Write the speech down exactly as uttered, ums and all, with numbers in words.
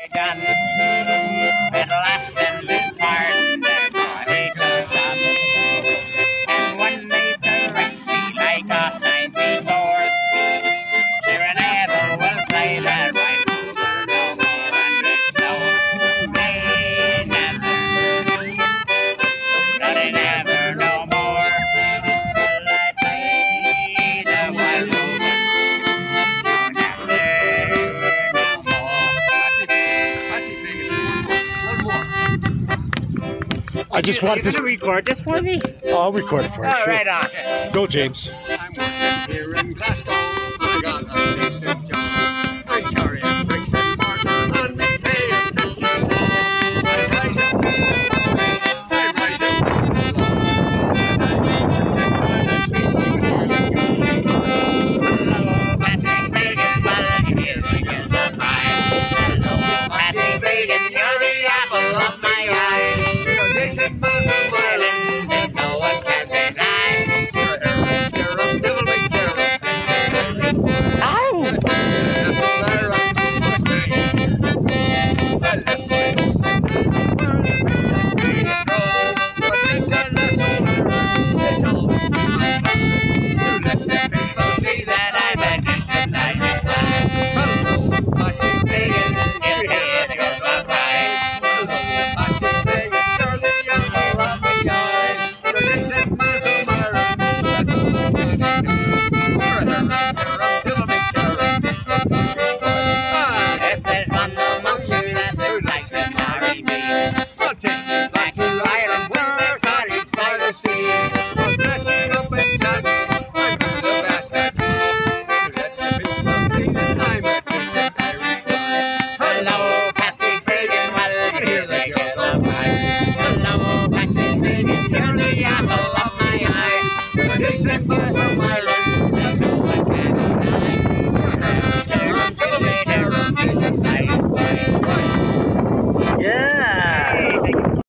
gun. At last and the partner for equal sum. And one day to rest me like a ninety-four. There never will play that right over no more on the snow. They never, no they never no more. Will I play the wild woman? No, never no more. How's he singing? One more. I just You want gonna this. record this for me? I'll record it for you. Oh, Sure. right on. Go, James. I'm working here in Glasgow. I got a decent job. I'm carrying bricks and mortar, and me pay is fifty bob. I rise up, I rise up in the law, and I go to Cardiff Street, Hello, Patrick Fagan, well, you really get the vibe. Hello, Patrick Fagan, you're the apple of my eye. You're a decent man.